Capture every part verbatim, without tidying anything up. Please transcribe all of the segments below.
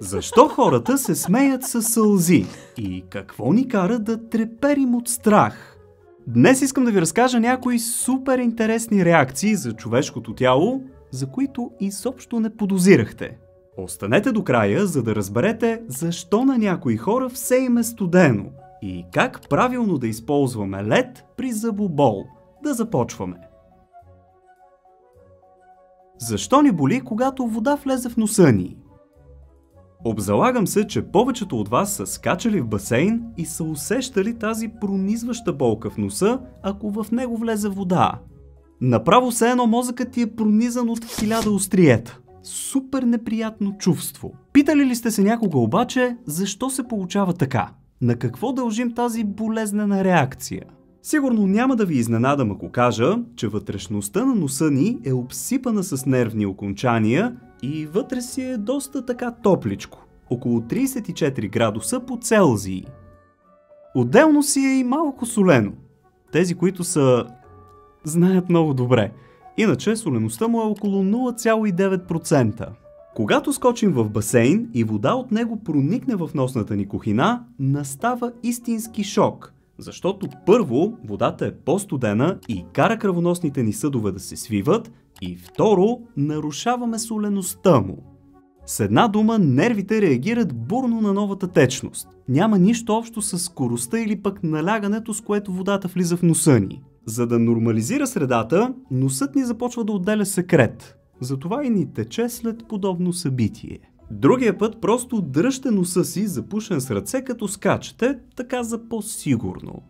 Защо хората се смеят със сълзи? И какво ни кара да треперим от страх? Днес искам да ви разкажа някои супер интересни реакции за човешкото тяло, за които изобщо не подозирахте. Останете до края, за да разберете защо на някои хора все им е студено и как правилно да използваме лед при зъбобол. Да започваме. Защо ни боли, когато вода влезе в носа ни? Обзалагам се, че повечето от вас са скачали в басейн и са усещали тази пронизваща болка в носа, ако в него влезе вода. Направо все едно мозъкът ти е пронизан от хиляда остриета. Супер неприятно чувство. Питали ли сте се някога обаче, защо се получава така? На какво дължим тази болезнена реакция? Сигурно няма да ви изненадам, ако кажа, че вътрешността на носа ни е обсипана с нервни окончания и вътре си е доста така топличко. Около тридесет и четири градуса по Целзий. Отделно си е и малко солено. Тези, които са... знаят много добре. Иначе солеността му е около нула цяло и девет процента. Когато скочим в басейн и вода от него проникне в носната ни кухина, настава истински шок. Защото първо, водата е по-студена и кара кръвоносните ни съдове да се свиват, и второ, нарушаваме солеността му. С една дума, нервите реагират бурно на новата течност. Няма нищо общо с скоростта или пък налягането, с което водата влиза в носа ни. За да нормализира средата, носът ни започва да отделя секрет. Затова и ни тече след подобно събитие. Другия път просто дръжте носа си запушен с ръце, като скачате, така за по-сигурно.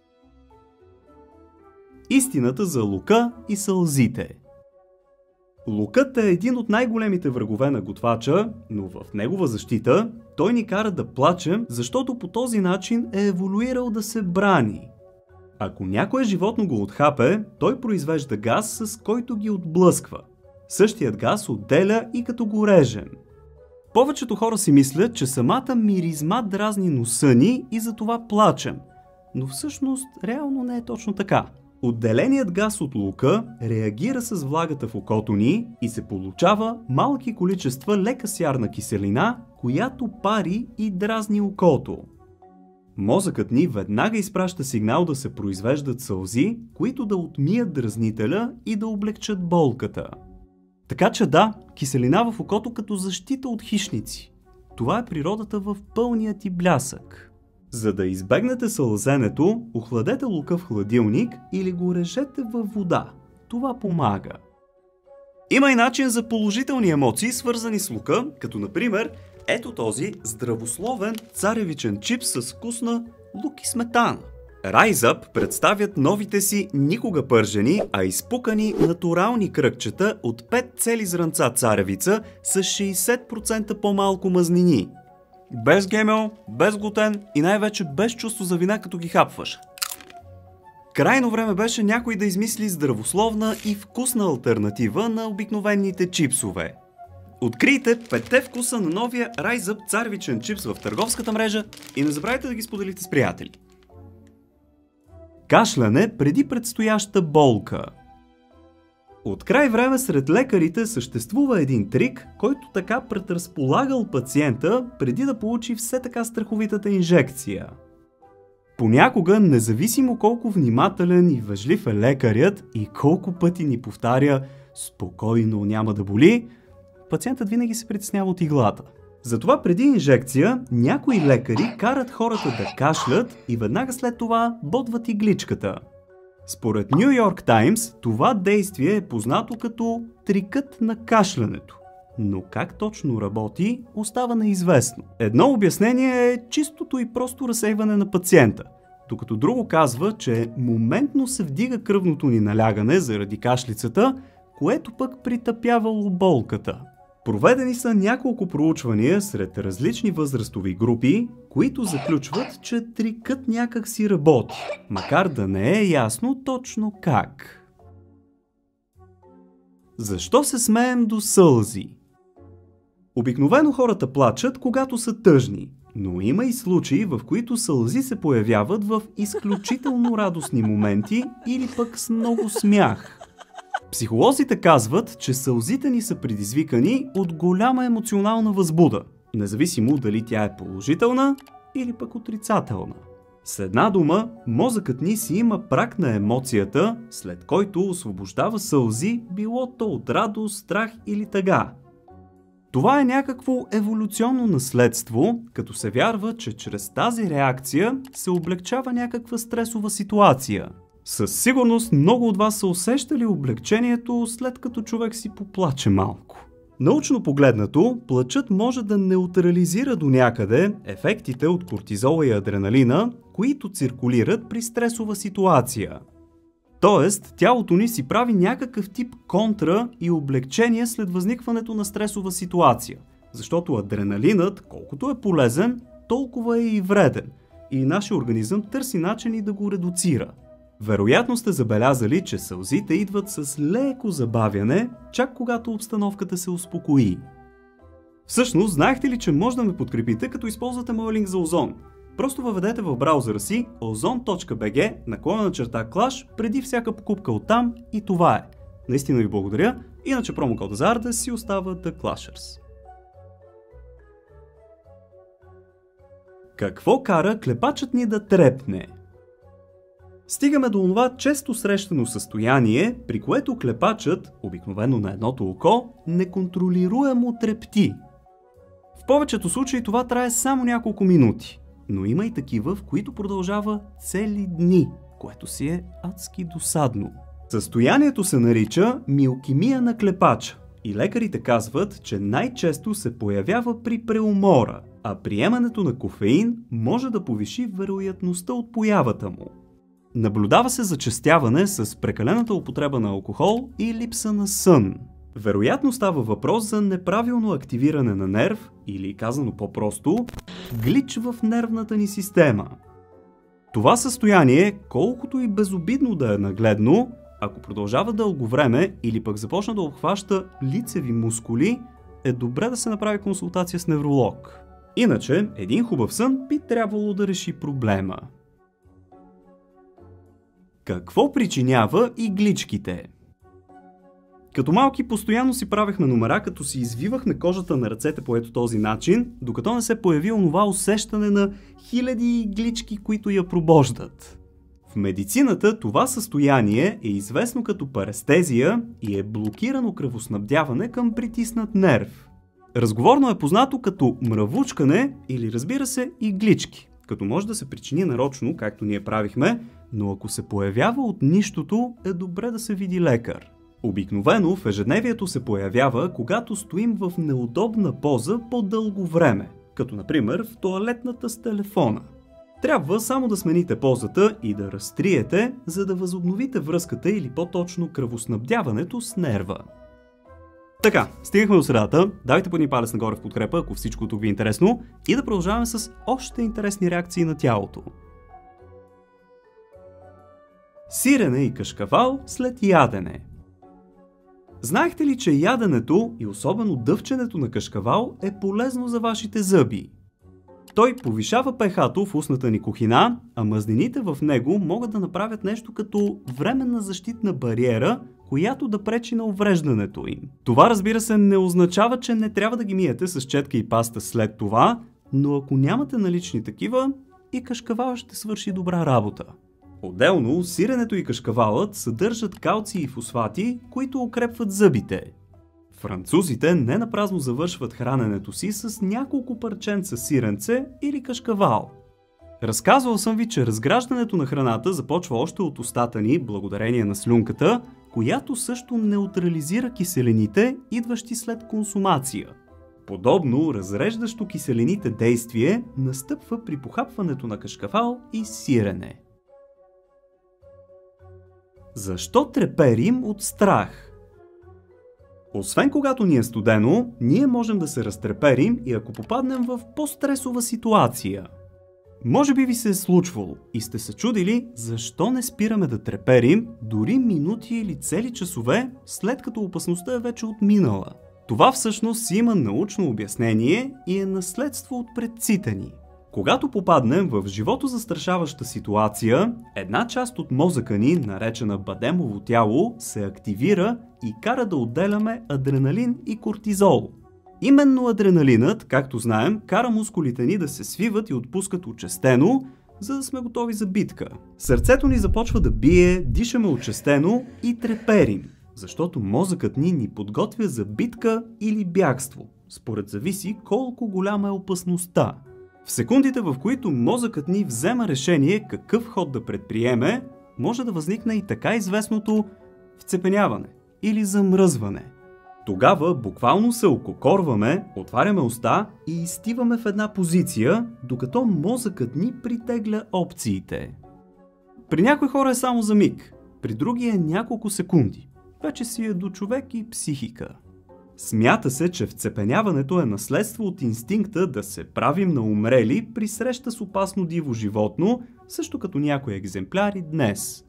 Истината за лука и сълзите. Лукът е един от най-големите врагове на готвача, но в негова защита той ни кара да плачем, защото по този начин е еволюирал да се брани. Ако някое животно го отхапе, той произвежда газ, с който ги отблъсква. Същият газ отделя и като го режем. Повечето хора си мислят, че самата миризма дразни носа ни и затова плачем. Но всъщност реално не е точно така. Отделеният газ от лука реагира с влагата в окото ни и се получава малки количества лека сярна киселина, която пари и дразни окото. Мозъкът ни веднага изпраща сигнал да се произвеждат сълзи, които да отмият дразнителя и да облегчат болката. Така че да, киселина в окото като защита от хищници. Това е природата в пълния ти блясък. За да избегнете сълзенето, охладете лука в хладилник или го режете във вода. Това помага. Има и начин за положителни емоции, свързани с лука, като например ето този здравословен царевичен чипс с вкусна лук и сметана. Rise Up представят новите си никога пържени, а изпукани натурални кръгчета от пет цели зранца царевица с шейсет процента по-малко мазнини. Без ГМО, без глутен и най-вече без чувство за вина, като ги хапваш. Крайно време беше някой да измисли здравословна и вкусна алтернатива на обикновените чипсове. Открийте петте вкуса на новия Rise Up царевичен чипс в търговската мрежа и не забравяйте да ги споделите с приятели. Кашляне преди предстояща болка. От край време сред лекарите съществува един трик, който така предразполагал пациента преди да получи все така страховитата инжекция. Понякога, независимо колко внимателен и вежлив е лекарят и колко пъти ни повтаря "спокойно, няма да боли", пациентът винаги се притеснява от иглата. Затова преди инжекция някои лекари карат хората да кашлят и веднага след това ботват игличката. Според Ню Йорк Таймс това действие е познато като трикът на кашлянето. Но как точно работи, остава неизвестно. Едно обяснение е чистото и просто разсейване на пациента, докато друго казва, че моментно се вдига кръвното ни налягане заради кашлицата, което пък притъпявало болката. Проведени са няколко проучвания сред различни възрастови групи, които заключват, че трикът някак си работи, макар да не е ясно точно как. Защо се смеем до сълзи? Обикновено хората плачат, когато са тъжни, но има и случаи, в които сълзи се появяват в изключително радостни моменти или пък с много смях. Психолозите казват, че сълзите ни са предизвикани от голяма емоционална възбуда. независимо дали тя е положителна или пък отрицателна. С една дума, мозъкът ни си има праг на емоцията, след който освобождава сълзи, било то от радост, страх или тъга. Това е някакво еволюционно наследство, като се вярва, че чрез тази реакция се облегчава някаква стресова ситуация. Със сигурност много от вас са усещали облегчението, след като човек си поплаче малко. Научно погледнато, плачът може да неутрализира до някъде ефектите от кортизола и адреналина, които циркулират при стресова ситуация. Тоест, тялото ни си прави някакъв тип контра и облегчение след възникването на стресова ситуация, защото адреналинът, колкото е полезен, толкова е и вреден и нашия организъм търси начини да го редуцира. Вероятно сте забелязали, че сълзите идват с леко забавяне, чак когато обстановката се успокои. Всъщност, знаехте ли, че може да ме подкрепите, като използвате моя линк за Озон? Просто въведете в браузъра си озон точка би джи наклонена черта Clash преди всяка покупка оттам и това е. Наистина ви благодаря, иначе промокода за Ardes си остава The Clashers. Какво кара клепачът ни да трепне? Стигаме до това често срещано състояние, при което клепачът, обикновено на едното око, неконтролируемо трепти. В повечето случаи това трае само няколко минути, но има и такива, в които продължава цели дни, което си е адски досадно. Състоянието се нарича миокемия на клепача и лекарите казват, че най-често се появява при преумора, а приемането на кофеин може да повиши вероятността от появата му. Наблюдава се зачестяване с прекалената употреба на алкохол и липса на сън. Вероятно става въпрос за неправилно активиране на нерв или, казано по-просто, глич в нервната ни система. Това състояние, колкото и безобидно да е нагледно, ако продължава дълго време или пък започна да обхваща лицеви мускули, е добре да се направи консултация с невролог. Иначе, един хубав сън би трябвало да реши проблема. Какво причинява игличките? Като малки постоянно си правехме номера, като си извивахме кожата на ръцете по ето този начин, докато не се появи онова усещане на хиляди иглички, които я пробождат. В медицината това състояние е известно като парестезия и е блокирано кръвоснабдяване към притиснат нерв. Разговорно е познато като мравучкане или, разбира се, иглички, като може да се причини нарочно, както ние правихме, но ако се появява от нищото, е добре да се види лекар. Обикновено в ежедневието се появява, когато стоим в неудобна поза по-дълго време, като например в тоалетната с телефона. Трябва само да смените позата и да разтриете, за да възобновите връзката или по-точно кръвоснабдяването с нерва. Така, стигнахме до средата, давайте по един палец нагоре в подкрепа, ако всичко тук ви е интересно, и да продължаваме с още интересни реакции на тялото. Сирене и кашкавал след ядене. Знаехте ли, че яденето и особено дъвченето на кашкавал е полезно за вашите зъби? Той повишава pH-то в устната ни кухина, а мазнините в него могат да направят нещо като временна защитна бариера, която да пречи на увреждането им. Това, разбира се, не означава, че не трябва да ги миете с четка и паста след това, но ако нямате налични такива, и кашкавал ще свърши добра работа. Отделно, сиренето и кашкавалът съдържат калци и фосфати, които укрепват зъбите. Французите не напразно завършват храненето си с няколко парченца сиренце или кашкавал. Разказвал съм ви, че разграждането на храната започва още от устата ни, благодарение на слюнката, която също неутрализира киселините, идващи след консумация. Подобно разреждащо киселините действие настъпва при похапването на кашкавал и сирене. Защо треперим от страх? Освен когато ни е студено, ние можем да се разтреперим и ако попаднем в по-стресова ситуация. Може би ви се е случвало и сте се чудили защо не спираме да треперим дори минути или цели часове, след като опасността е вече отминала. Това всъщност си има научно обяснение и е наследство от предците ни. Когато попаднем в животозастрашаваща ситуация, една част от мозъка ни, наречена бадемово тяло, се активира и кара да отделяме адреналин и кортизол. Именно адреналинът, както знаем, кара мускулите ни да се свиват и отпускат учестено, за да сме готови за битка. Сърцето ни започва да бие, дишаме учестено и треперим, защото мозъкът ни ни подготвя за битка или бягство. Според зависи колко голяма е опасността. В секундите, в които мозъкът ни взема решение какъв ход да предприеме, може да възникне и така известното вцепеняване или замръзване. Тогава буквално се ококорваме, отваряме уста и изстиваме в една позиция, докато мозъкът ни притегля опциите. При някои хора е само за миг, при други е няколко секунди. Вече си е до човек и психика. Смята се, че вцепеняването е наследство от инстинкта да се правим на умрели при среща с опасно диво животно, също като някои екземпляри днес.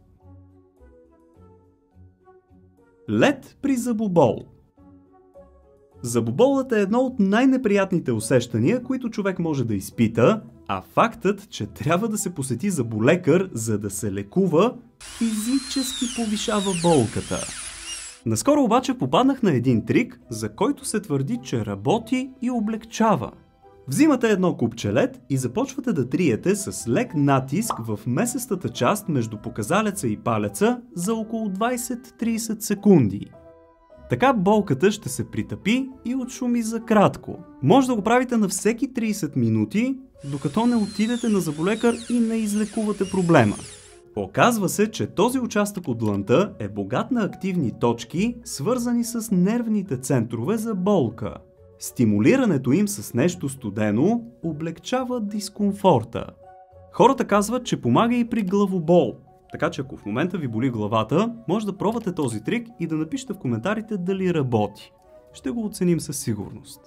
Лед при зъбобол. Зъбоболът е едно от най-неприятните усещания, които човек може да изпита, а фактът, че трябва да се посети зъболекар, за да се лекува, физически повишава болката. Наскоро обаче попаднах на един трик, за който се твърди, че работи и облегчава. Взимате едно купче лед и започвате да триете с лек натиск в месестата част между показалеца и палеца за около двайсет до трийсет секунди. Така болката ще се притъпи и отшуми за кратко. Може да го правите на всеки трийсет минути, докато не отидете на зъболекар и не излекувате проблема. Оказва се, че този участък от длънта е богат на активни точки, свързани с нервните центрове за болка. Стимулирането им с нещо студено облегчава дискомфорта. Хората казват, че помага и при главобол. Така че ако в момента ви боли главата, може да пробвате този трик и да напишете в коментарите дали работи. Ще го оценим със сигурност.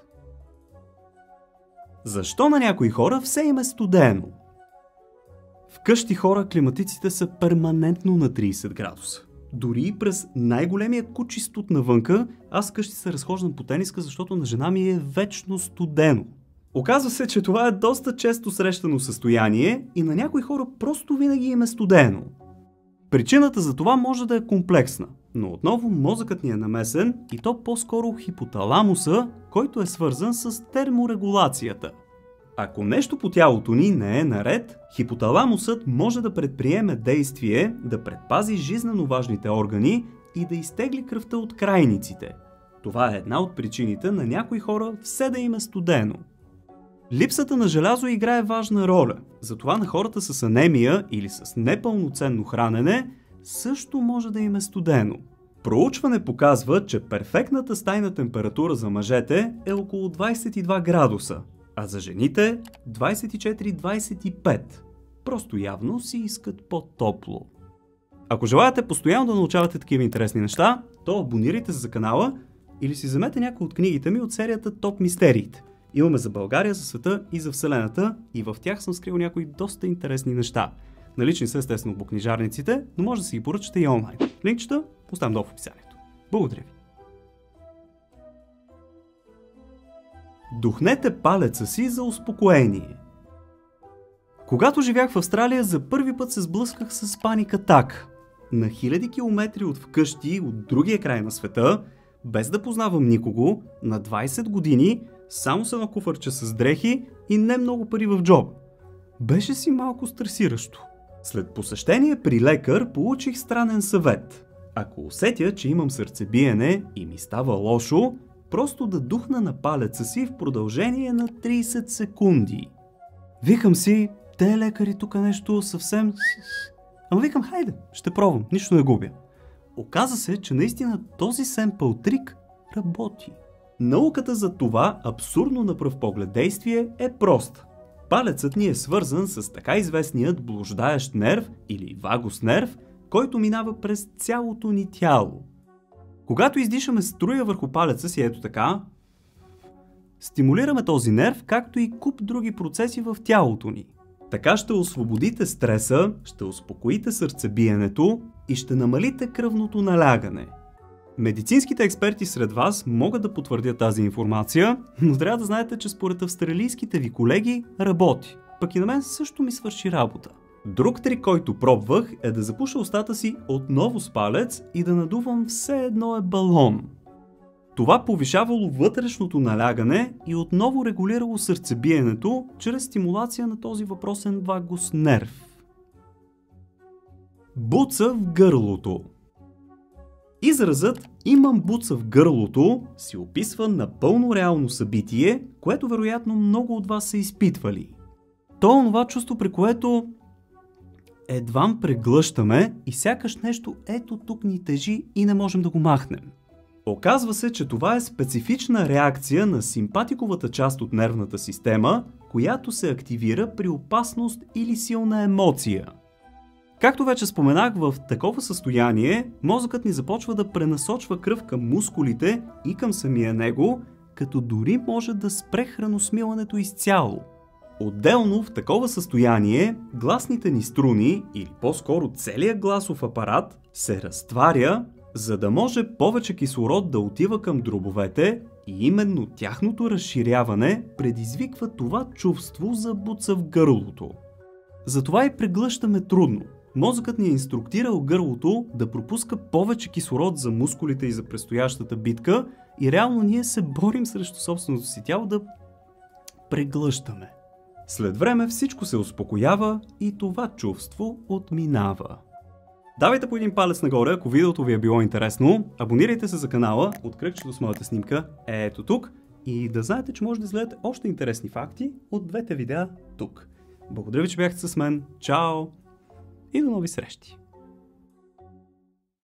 Защо на някои хора все им е студено? Вкъщи хора климатиците са перманентно на трийсет градуса. Дори и през най-големия кучистот навънка, аз къщи се разхождам по тениска, защото на жена ми е вечно студено. Оказва се, че това е доста често срещано състояние и на някои хора просто винаги им е студено. Причината за това може да е комплексна, но отново мозъкът ни е намесен и то по-скоро хипоталамуса, който е свързан с терморегулацията. Ако нещо по тялото ни не е наред, хипоталамусът може да предприеме действие да предпази жизнено важните органи и да изтегли кръвта от крайниците. Това е една от причините на някои хора все да им е студено. Липсата на желязо играе важна роля, затова на хората с анемия или с непълноценно хранене също може да им е студено. Проучване показва, че перфектната стайна температура за мъжете е около двайсет и два градуса, а за жените двайсет и четири до двайсет и пет. Просто явно си искат по-топло. Ако желаете постоянно да научавате такива интересни неща, то абонирайте се за канала или си вземете някои от книгите ми от серията Топ Мистериите. Имаме за България, за света и за Вселената и в тях съм скрил някои доста интересни неща. Налични са естествено по книжарниците, но може да си ги поръчате и онлайн. Линкчета оставям долу в описанието. Благодаря ви! Духнете палеца си за успокоение. Когато живях в Австралия, за първи път се сблъсках с паник атак. На хиляди километри от вкъщи, от другия край на света, без да познавам никого, на двайсет години, само с едно куфарче с дрехи и не много пари в джоба. Беше си малко стресиращо. След посещение при лекар получих странен съвет. Ако усетя, че имам сърцебиене и ми става лошо, просто да духна на палеца си в продължение на трийсет секунди. Викам си, те лекари тук нещо съвсем... Ама викам, хайде, ще пробвам, нищо не губя. Оказа се, че наистина този семпъл трик работи. Науката за това абсурдно на пръв поглед действие е проста. Палецът ни е свързан с така известният блуждаещ нерв или вагус нерв, който минава през цялото ни тяло. Когато издишаме струя върху палеца си, ето така, стимулираме този нерв, както и куп други процеси в тялото ни. Така ще освободите стреса, ще успокоите сърцебиенето и ще намалите кръвното налягане. Медицинските експерти сред вас могат да потвърдят тази информация, но трябва да знаете, че според австралийските ви колеги работи. Пък и на мен също ми свърши работа. Друг трик, който пробвах, е да запуша устата си отново с палец и да надувам все едно е балон. Това повишавало вътрешното налягане и отново регулирало сърцебиенето чрез стимулация на този въпросен вагус нерв. Буца в гърлото. Изразът „имам буца в гърлото“ си описва напълно реално събитие, което вероятно много от вас са изпитвали. То е онова чувство, при което едвам преглъщаме и сякаш нещо ето тук ни тежи и не можем да го махнем. Оказва се, че това е специфична реакция на симпатиковата част от нервната система, която се активира при опасност или силна емоция. Както вече споменах, в такова състояние мозъкът ни започва да пренасочва кръв към мускулите и към самия него, като дори може да спре храносмилането изцяло. Отделно в такова състояние гласните ни струни, или по-скоро целият гласов апарат, се разтваря, за да може повече кислород да отива към дробовете и именно тяхното разширяване предизвиква това чувство за буца в гърлото. Затова и преглъщаме трудно. Мозъкът ни е инструктирал гърлото да пропуска повече кислород за мускулите и за предстоящата битка и реално ние се борим срещу собственото си тяло да преглъщаме. След време всичко се успокоява и това чувство отминава. Давайте по един палец нагоре, ако видеото ви е било интересно, абонирайте се за канала, от кръгчето с моята снимка е ето тук и да знаете, че може да изгледате още интересни факти от двете видеа тук. Благодаря ви, че бяхте с мен. Чао! И до нови срещи!